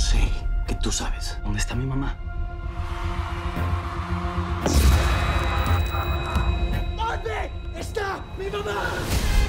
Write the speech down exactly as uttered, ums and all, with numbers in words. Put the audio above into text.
sé que tú sabes dónde está mi mamá. ¿Dónde está mi mamá?